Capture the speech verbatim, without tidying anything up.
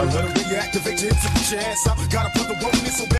Let her reactivate you into the jazz. I gotta put the one in so bad.